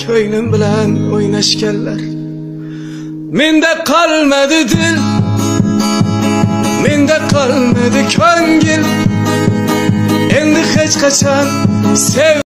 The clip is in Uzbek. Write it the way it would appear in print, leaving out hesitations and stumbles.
ko'nglim bilan o'ynashganlar. Menda qolmadi dil, menda qolmadi ko'ngil, endi hech qachon sev